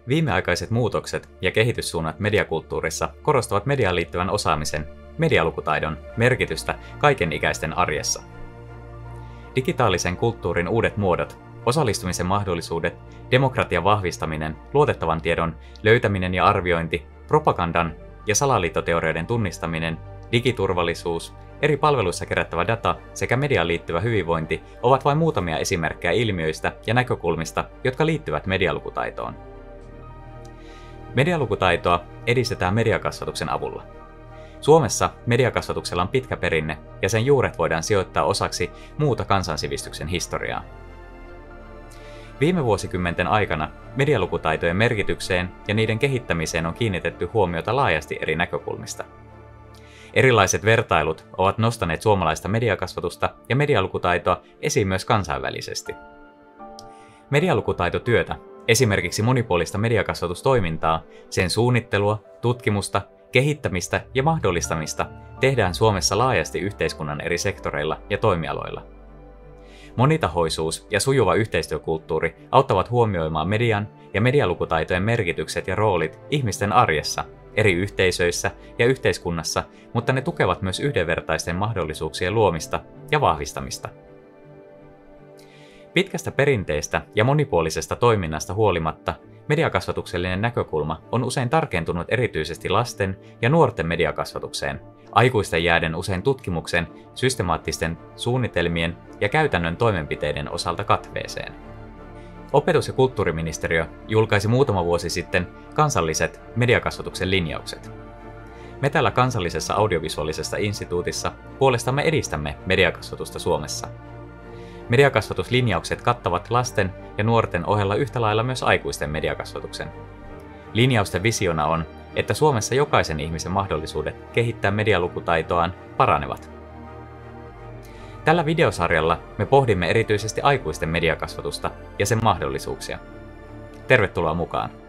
Viimeaikaiset muutokset ja kehityssuunnat mediakulttuurissa korostavat mediaan liittyvän osaamisen, medialukutaidon, merkitystä kaikenikäisten arjessa. Digitaalisen kulttuurin uudet muodot, osallistumisen mahdollisuudet, demokratian vahvistaminen, luotettavan tiedon löytäminen ja arviointi, propagandan ja salaliittoteorioiden tunnistaminen, digiturvallisuus, eri palveluissa kerättävä data sekä mediaan liittyvä hyvinvointi ovat vain muutamia esimerkkejä ilmiöistä ja näkökulmista, jotka liittyvät medialukutaitoon. Medialukutaitoa edistetään mediakasvatuksen avulla. Suomessa mediakasvatuksella on pitkä perinne ja sen juuret voidaan sijoittaa osaksi muuta kansansivistyksen historiaa. Viime vuosikymmenten aikana medialukutaitojen merkitykseen ja niiden kehittämiseen on kiinnitetty huomiota laajasti eri näkökulmista. Erilaiset vertailut ovat nostaneet suomalaista mediakasvatusta ja medialukutaitoa esiin myös kansainvälisesti. Medialukutaitotyötä, esimerkiksi monipuolista mediakasvatustoimintaa, sen suunnittelua, tutkimusta, kehittämistä ja mahdollistamista tehdään Suomessa laajasti yhteiskunnan eri sektoreilla ja toimialoilla. Monitahoisuus ja sujuva yhteistyökulttuuri auttavat huomioimaan median ja medialukutaitojen merkitykset ja roolit ihmisten arjessa, eri yhteisöissä ja yhteiskunnassa, mutta ne tukevat myös yhdenvertaisten mahdollisuuksien luomista ja vahvistamista. Pitkästä perinteestä ja monipuolisesta toiminnasta huolimatta mediakasvatuksellinen näkökulma on usein tarkentunut erityisesti lasten ja nuorten mediakasvatukseen, aikuisten jääden usein tutkimuksen, systemaattisten suunnitelmien ja käytännön toimenpiteiden osalta katveeseen. Opetus- ja kulttuuriministeriö julkaisi muutama vuosi sitten kansalliset mediakasvatuksen linjaukset. Me täällä Kansallisessa audiovisuaalisessa instituutissa puolestamme edistämme mediakasvatusta Suomessa. Mediakasvatuslinjaukset kattavat lasten ja nuorten ohella yhtä lailla myös aikuisten mediakasvatuksen. Linjausten visiona on, että Suomessa jokaisen ihmisen mahdollisuudet kehittää medialukutaitoaan paranevat. Tällä videosarjalla me pohdimme erityisesti aikuisten mediakasvatusta ja sen mahdollisuuksia. Tervetuloa mukaan!